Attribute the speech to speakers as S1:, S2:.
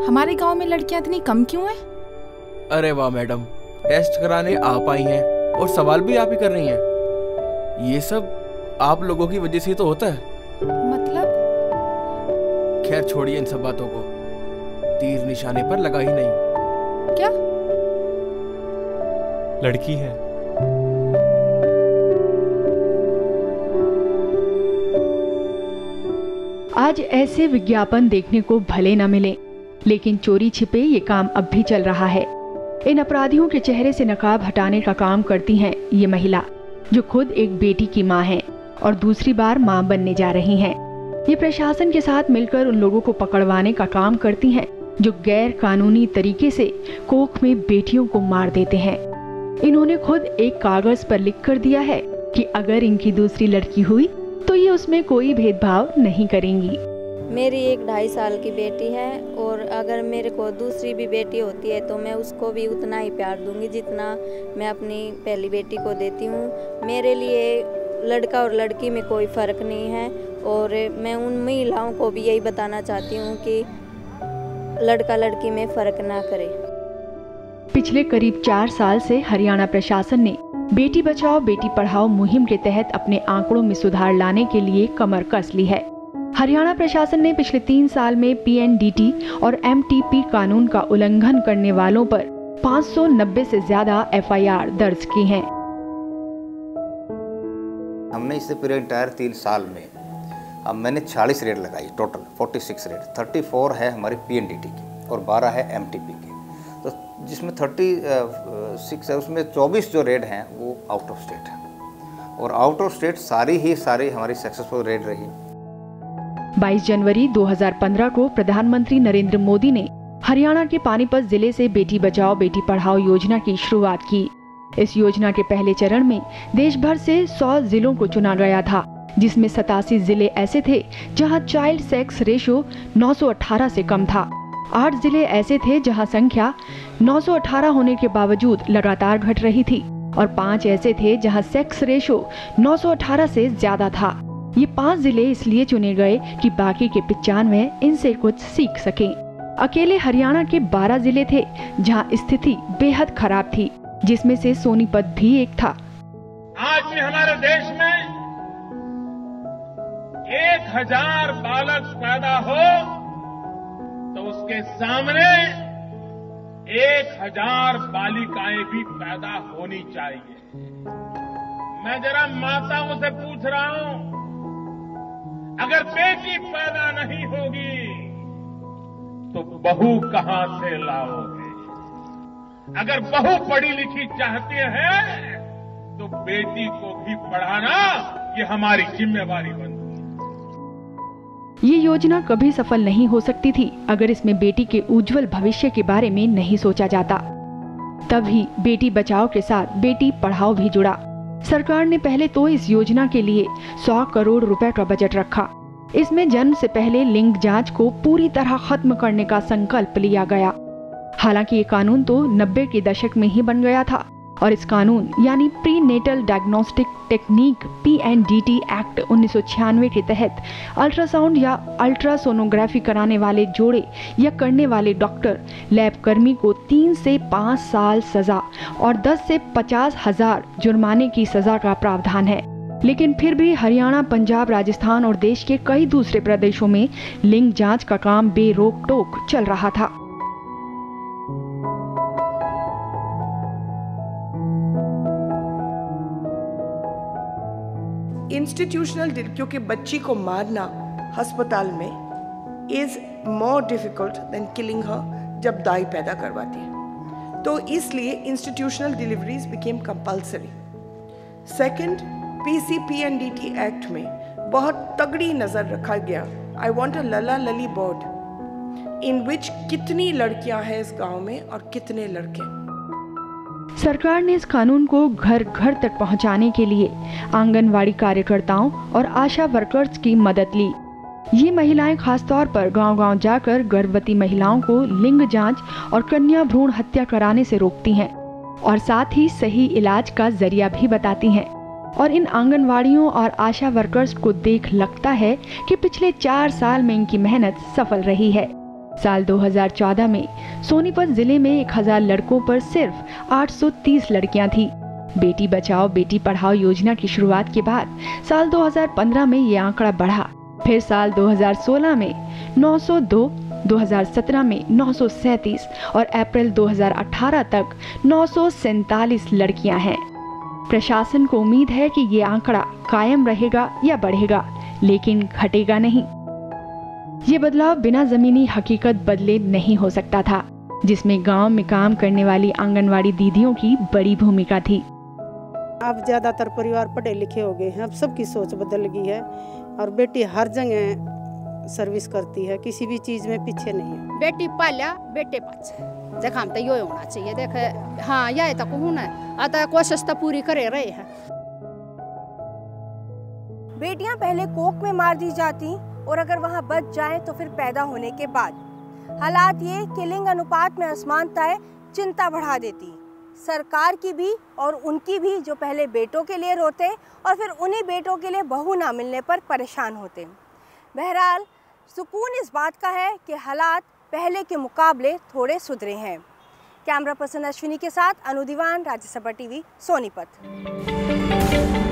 S1: हमारे गांव में लड़कियां इतनी कम क्यों हैं?
S2: अरे वाह मैडम, टेस्ट कराने आप आई हैं और सवाल भी आप ही कर रही हैं। ये सब आप लोगों की वजह से तो होता है।
S1: मतलब?
S2: खैर छोड़िए इन सब बातों को, तीर निशाने पर लगा ही नहीं।
S1: क्या?
S3: लड़की है।
S4: आज ऐसे विज्ञापन देखने को भले न मिले, लेकिन चोरी छिपे ये काम अब भी चल रहा है। इन अपराधियों के चेहरे से नकाब हटाने का काम करती हैं ये महिला, जो खुद एक बेटी की मां है और दूसरी बार मां बनने जा रही हैं। ये प्रशासन के साथ मिलकर उन लोगों को पकड़वाने का काम करती हैं जो गैर कानूनी तरीके से कोख में बेटियों को मार देते हैं। इन्होंने खुद एक कागज पर लिख कर दिया है कि अगर इनकी दूसरी लड़की हुई तो ये उसमें कोई भेदभाव नहीं करेंगी।
S5: मेरी एक 2.5 साल की बेटी है और अगर मेरे को दूसरी भी बेटी होती है तो मैं उसको भी उतना ही प्यार दूंगी जितना मैं अपनी पहली बेटी को देती हूँ। मेरे लिए लड़का और लड़की में कोई फ़र्क नहीं है और मैं उन महिलाओं को भी यही बताना चाहती हूँ कि लड़का लड़की में फ़र्क ना करे।
S4: पिछले करीब 4 साल से हरियाणा प्रशासन ने बेटी बचाओ बेटी पढ़ाओ मुहिम के तहत अपने आंकड़ों में सुधार लाने के लिए कमर कस ली है। हरियाणा प्रशासन ने पिछले 3 साल में PNDT और MTP कानून का उल्लंघन करने वालों पर 590 से ज्यादा FIR दर्ज की हैं।
S6: हमने इससे पूरे इंटायर 3 साल में मैंने 40 रेड लगाई, टोटल 46 रेड, 34 है हमारी PNDT की और 12 है MTP की। तो जिसमें 36 है उसमें 24 जो रेड हैं वो आउट ऑफ स्टेट है और आउट ऑफ स्टेट सारी हमारी सक्सेसफुल रेड रही।
S4: 22 जनवरी 2015 को प्रधानमंत्री नरेंद्र मोदी ने हरियाणा के पानीपत जिले से बेटी बचाओ बेटी पढ़ाओ योजना की शुरुआत की। इस योजना के पहले चरण में देश भर से 100 जिलों को चुना गया था, जिसमें 87 जिले ऐसे थे जहां चाइल्ड सेक्स रेशो 918 से कम था। 8 जिले ऐसे थे जहां संख्या 918 होने के बावजूद लगातार घट रही थी और 5 ऐसे थे जहां सेक्स रेशो 918 से ज्यादा था। ये 5 जिले इसलिए चुने गए कि बाकी के 95 इनसे कुछ सीख सकें। अकेले हरियाणा के 12 जिले थे जहां स्थिति बेहद खराब थी, जिसमें से सोनीपत भी एक था।
S7: आज भी हमारे देश में 1000 बालक पैदा हो तो उसके सामने 1000 बालिकाएं भी पैदा होनी चाहिए। मैं जरा माताओं से पूछ रहा हूं, अगर बेटी पैदा नहीं होगी तो बहू कहां से लाओगे? अगर बहू पढ़ी लिखी चाहते हैं तो बेटी को भी पढ़ाना ये हमारी जिम्मेवारी बनती है।
S4: ये योजना कभी सफल नहीं हो सकती थी अगर इसमें बेटी के उज्जवल भविष्य के बारे में नहीं सोचा जाता। तभी बेटी बचाओ के साथ बेटी पढ़ाओ भी जुड़ा। सरकार ने पहले तो इस योजना के लिए 100 करोड़ रुपए का बजट रखा। इसमें जन्म से पहले लिंग जांच को पूरी तरह खत्म करने का संकल्प लिया गया। हालांकि ये कानून तो 90 के दशक में ही बन गया था और इस कानून यानी prenatal diagnostic technique PNDT act 1996 के तहत अल्ट्रासाउंड या अल्ट्रासोनोग्राफी कराने वाले जोड़े या करने वाले डॉक्टर लैब कर्मी को 3 से 5 साल सजा और 10 से 50,000 जुर्माने की सजा का प्रावधान है। लेकिन फिर भी हरियाणा, पंजाब, राजस्थान और देश के कई दूसरे प्रदेशों में लिंग जांच का काम बेरोक टोक चल रहा था।
S8: इंस्टीट्यूशनल, क्योंकि बच्ची को मारना अस्पताल में is more difficult than killing her जब दाई पैदा करवाती है, तो इसलिए institutional deliveries became compulsory. Second, PNDT act में बहुत तगड़ी नजर रखा गया। I want a Lalla Lali board इन विच कितनी लड़कियां हैं इस गांव में और कितने लड़के।
S4: सरकार ने इस कानून को घर घर तक पहुंचाने के लिए आंगनवाड़ी कार्यकर्ताओं और आशा वर्कर्स की मदद ली। ये महिलाएं खासतौर पर गांव-गांव जाकर गर्भवती महिलाओं को लिंग जांच और कन्या भ्रूण हत्या कराने से रोकती हैं और साथ ही सही इलाज का जरिया भी बताती हैं। और इन आंगनवाड़ियों और आशा वर्कर्स को देख लगता है कि पिछले 4 साल में इनकी मेहनत सफल रही है। साल 2014 में सोनीपत जिले में 1000 लड़कों पर सिर्फ 830 लड़कियां थी। बेटी बचाओ बेटी पढ़ाओ योजना की शुरुआत के बाद साल 2015 में ये आंकड़ा बढ़ा, फिर साल 2016 में 902, 2017 में 937 और अप्रैल 2018 तक 947 लड़कियां हैं। प्रशासन को उम्मीद है कि ये आंकड़ा कायम रहेगा या बढ़ेगा, लेकिन घटेगा नहीं। ये बदलाव बिना जमीनी हकीकत बदले नहीं हो सकता था, जिसमें गांव में काम करने वाली आंगनवाड़ी दीदियों की बड़ी भूमिका थी।
S3: अब ज्यादातर परिवार पढ़े लिखे हो गए हैं, अब सबकी सोच बदल गई है और बेटी हर जगह सर्विस करती है, किसी भी चीज में पीछे नहीं है।
S9: बेटी पाल्या बेटे पाछे देखा हम तो यो होना चाहिए। देखे हाँ यह तक होना है, आता कोशिश तो पूरी करे रहे हैं।
S10: बेटियां पहले कोख में मार दी जाती और अगर वहां बच जाएं तो फिर पैदा होने के बाद। हालात ये कि लिंग अनुपात में असमानताएं चिंता बढ़ा देती, सरकार की भी और उनकी भी, जो पहले बेटों के लिए रोते और फिर उन्हीं बेटों के लिए बहू ना मिलने पर परेशान होते। बहरहाल सुकून इस बात का है कि हालात पहले के मुकाबले थोड़े सुधरे हैं। कैमरा पर्सन अश्विनी के साथ अनु दीवान, राज्यसभा टीवी, सोनीपत।